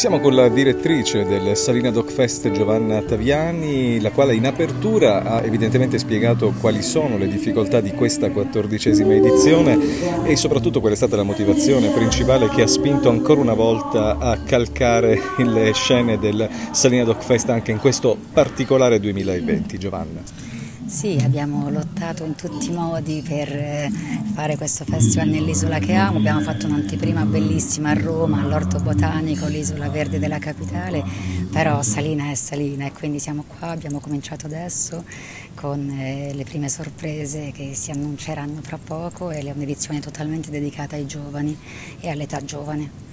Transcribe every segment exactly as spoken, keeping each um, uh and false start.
Siamo con la direttrice del Salina Doc Fest, Giovanna Taviani, la quale in apertura ha evidentemente spiegato quali sono le difficoltà di questa quattordicesima edizione e soprattutto qual è stata la motivazione principale che ha spinto ancora una volta a calcare le scene del Salina Doc Fest anche in questo particolare duemilaventi. Giovanna. Sì, abbiamo lottato in tutti i modi per fare questo festival nell'isola che amo, abbiamo fatto un'anteprima bellissima a Roma, all'Orto Botanico, l'isola verde della capitale, però Salina è Salina e quindi siamo qua, abbiamo cominciato adesso con le prime sorprese che si annunceranno fra poco e è un'edizione totalmente dedicata ai giovani e all'età giovane.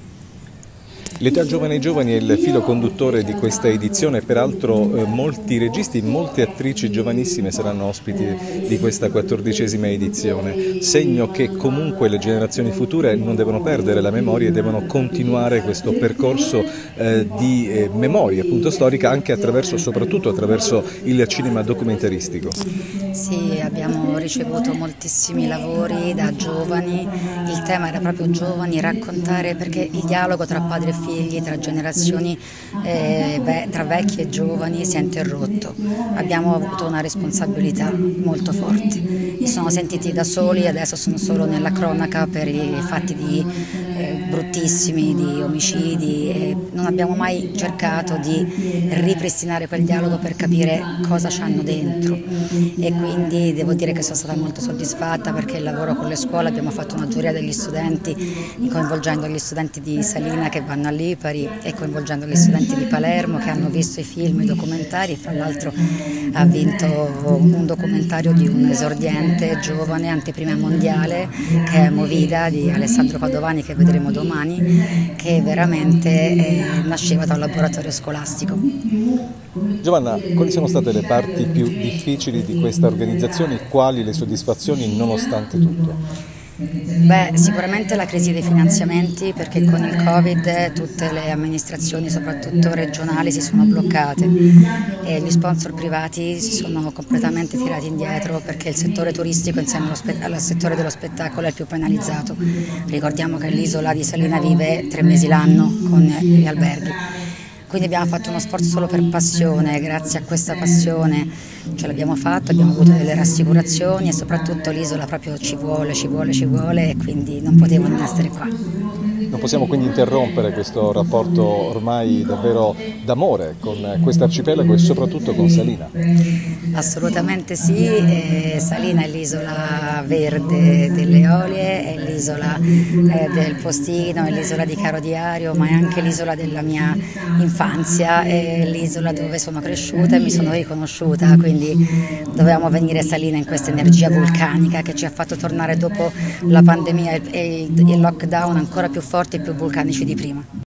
L'età giovane ai giovani è il filo conduttore di questa edizione, peraltro eh, molti registi, molte attrici giovanissime saranno ospiti di questa quattordicesima edizione, segno che comunque le generazioni future non devono perdere la memoria e devono continuare questo percorso eh, di eh, memoria appunto storica anche attraverso, soprattutto attraverso il cinema documentaristico. Sì, abbiamo ricevuto moltissimi lavori da giovani, il tema era proprio giovani, raccontare perché il dialogo tra padre e figli, tra generazioni, eh, beh, tra vecchi e giovani si è interrotto. Abbiamo avuto una responsabilità molto forte. Mi sono sentiti da soli, adesso sono solo nella cronaca per i fatti di, eh, bruttissimi, di omicidi. E non abbiamo mai cercato di ripristinare quel dialogo per capire cosa c'hanno dentro. E quindi devo dire che sono stata molto soddisfatta perché il lavoro con le scuole, abbiamo fatto una giuria degli studenti coinvolgendo gli studenti di Salina che vanno all'Ipari e coinvolgendo gli studenti di Palermo che hanno visto i film, i documentari, e fra l'altro ha vinto un documentario di un esordiente giovane, anteprima mondiale, che è Movida di Alessandro Padovani, che vedremo domani, che veramente eh, nasceva da un laboratorio scolastico. Giovanna, quali sono state le parti più difficili di questa organizzazione? Quali le soddisfazioni nonostante tutto? Beh, sicuramente la crisi dei finanziamenti, perché con il Covid tutte le amministrazioni, soprattutto regionali, si sono bloccate e gli sponsor privati si sono completamente tirati indietro perché il settore turistico insieme allo al settore dello spettacolo è il più penalizzato. Ricordiamo che l'isola di Salina vive tre mesi l'anno con gli alberghi. Quindi abbiamo fatto uno sforzo solo per passione, grazie a questa passione ce l'abbiamo fatta, abbiamo avuto delle rassicurazioni e soprattutto l'isola proprio ci vuole, ci vuole, ci vuole e quindi non potevo non essere qua. Non possiamo quindi interrompere questo rapporto ormai davvero d'amore con questo arcipelago e soprattutto con Salina? Assolutamente sì, eh, Salina è l'isola verde delle Eolie, è l'isola eh, del Postino, è l'isola di Caro Diario, ma è anche l'isola della mia infanzia, è l'isola dove sono cresciuta e mi sono riconosciuta, quindi dovevamo venire a Salina in questa energia vulcanica che ci ha fatto tornare dopo la pandemia e il lockdown ancora più forti e più vulcanici di prima.